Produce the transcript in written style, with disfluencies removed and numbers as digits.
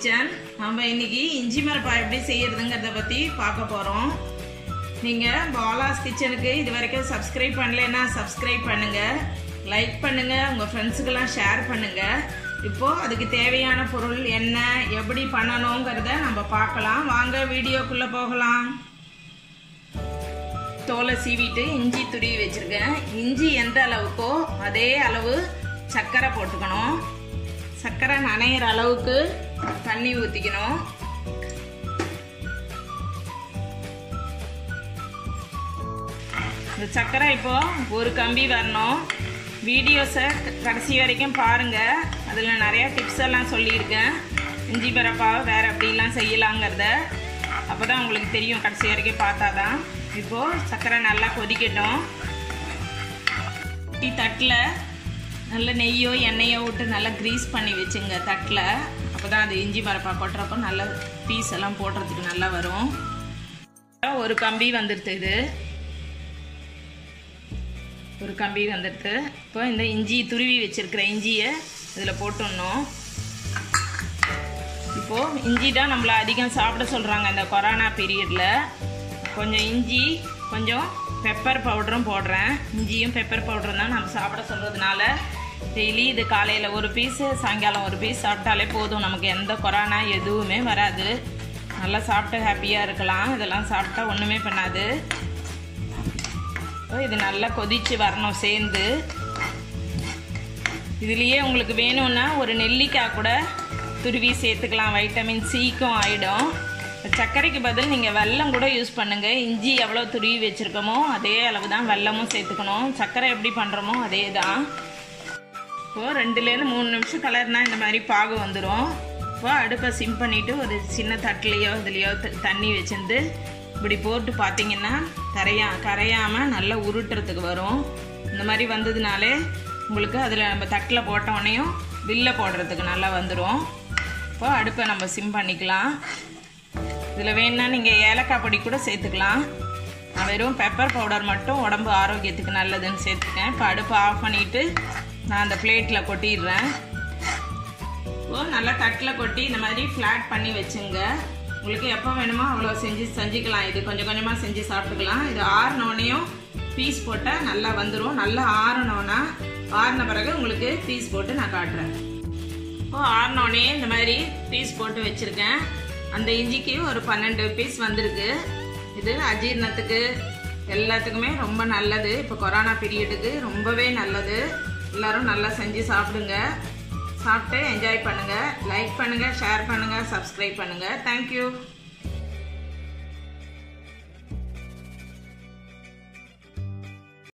Kitchen. நம்ம இன்னைக்கு இஞ்சி மரப்பா எப்படி செய்யறதுங்கறத பத்தி பார்க்க போறோம். நீங்க பாலாஸ் கிச்சனுக்கு இதுவரைக்கும் சப்ஸ்கிரைப் பண்ணலைன்னா சப்ஸ்கிரைப் பண்ணுங்க, லைக் பண்ணுங்க, உங்க ஃப்ரெண்ட்ஸுக்கெல்லாம் ஷேர் பண்ணுங்க. இப்போ அதுக்கு தேவையான பொருள் என்ன, எப்படி பண்ணணுங்கிறத நம்ம பார்க்கலாம். வாங்க வீடியோக்குள்ள போகலாம். தோலை சீவிட்டு இஞ்சி துருவி வச்சிருக்கேன். இஞ்சி எந்த அளவுக்கோ அதே அளவு சர்க்கரை போட்டுக்கணும். சர்க்கரை நனையிற அளவுக்கு தண்ணி ஊற்றிக்கணும். இந்த சர்க்கரை இப்போ ஒரு கம்பி வரணும். வீடியோஸை கடைசி வரைக்கும் பாருங்கள். அதில் நிறையா டிப்ஸ் எல்லாம் சொல்லியிருக்கேன். இஞ்சி பரப்பாவை வேறு எப்படிலாம் செய்யலாங்கிறத அப்போ தான் உங்களுக்கு தெரியும். கடைசி வரைக்கும் பார்த்தா தான். இப்போது சர்க்கரை நல்லா கொதிக்கட்டும். தட்டில் நல்ல நெய்யோ எண்ணெயோ விட்டு நல்லா க்ரீஸ் பண்ணி வச்சுங்க தட்டில். அப்போ தான் அது இஞ்சி மரப்பா கொட்டுறப்போ நல்ல பீஸ் எல்லாம் போடுறதுக்கு நல்லா வரும். ஒரு கம்பி வந்துடுது. இது ஒரு கம்பி வந்துடுது. இப்போ இந்த இஞ்சி துருவி வச்சுருக்கிற இஞ்சியை இதில் போட்டுடணும். இப்போது இஞ்சி தான் நம்மளை அதிகம் சாப்பிட சொல்கிறாங்க இந்த கொரோனா பீரியடில். கொஞ்சம் இஞ்சி, கொஞ்சம் பெப்பர் பவுடரும் போடுறேன். இஞ்சியும் பெப்பர் பவுடரும் தான் நம்ம சாப்பிட சொல்கிறதுனால டெய்லி இது காலையில் ஒரு பீஸு, சாயங்காலம் ஒரு பீஸ் சாப்பிட்டாலே போதும். நமக்கு எந்த கொரோனா எதுவுமே வராது. நல்லா சாப்பிட்டு ஹாப்பியாக இருக்கலாம். இதெல்லாம் சாப்பிட்டா ஒன்றுமே பண்ணாது. இது நல்லா கொதித்து வரணும் சேர்ந்து. இதுலேயே உங்களுக்கு வேணும்னா ஒரு நெல்லிக்காய் கூட துருவி சேர்த்துக்கலாம். வைட்டமின் சிக்கும் ஆகிடும். சர்க்கரைக்கு பதில் நீங்கள் வெல்லம் கூட யூஸ் பண்ணுங்கள். இஞ்சி எவ்வளோ துருவி வச்சுருக்கோமோ அதே அளவு தான் வெல்லமும் சேர்த்துக்கணும். சர்க்கரை எப்படி பண்ணுறோமோ அதே தான். இப்போது 2-3 நிமிஷம் கலர்னா இந்த மாதிரி பாகு வந்துடும். இப்போ அடுப்பை சிம் பண்ணிவிட்டு ஒரு சின்ன தட்டுலையோ இதுலையோ தண்ணி வச்சுருந்து இப்படி போட்டு பார்த்தீங்கன்னா கரையாமல் நல்லா உருட்டுறதுக்கு வரும். இந்த மாதிரி வந்ததுனாலே உங்களுக்கு அதில் நம்ம தட்டில் போட்டோடனையும் வில்ல போடுறதுக்கு நல்லா வந்துடும். இப்போ அடுப்பை நம்ம சிம் பண்ணிக்கலாம். இதில் வேணுன்னா நீங்கள் ஏலக்காய் பொடி கூட சேர்த்துக்கலாம். நான் வெறும் பெப்பர் பவுடர் மட்டும் உடம்பு ஆரோக்கியத்துக்கு நல்லதுன்னு சேர்த்துக்கேன். இப்போ அடுப்பை ஆஃப் பண்ணிவிட்டு நான் அந்த பிளேட்டில் கொட்டிடுறேன். இப்போது நல்லா தட்டில் கொட்டி இந்த மாதிரி ஃப்ளாட் பண்ணி வச்சுங்க. உங்களுக்கு எப்போ வேணுமோ அவ்வளோ செஞ்சுக்கலாம். இது கொஞ்சம் கொஞ்சமாக செஞ்சு சாப்பிட்டுக்கலாம். இது ஆறினோடனையும் பீஸ் போட்டால் நல்லா வந்துடும். நல்லா ஆறின பிறகு உங்களுக்கு பீஸ் போட்டு நான் காட்டுறேன். இப்போது ஆறினோடனே இந்த மாதிரி பீஸ் போட்டு வச்சுருக்கேன். அந்த இஞ்சிக்கு ஒரு 12 பீஸ் வந்திருக்கு. இது அஜீரணத்துக்கு எல்லாத்துக்குமே ரொம்ப நல்லது. இப்போ கொரோனா பீரியடுக்கு ரொம்பவே நல்லது. எல்லோரும் நல்லா செஞ்சு சாப்பிடுங்க. சாப்பிட்டு என்ஜாய் பண்ணுங்கள். லைக் பண்ணுங்கள், ஷேர் பண்ணுங்கள், சப்ஸ்கிரைப் பண்ணுங்கள். தேங்க்யூ.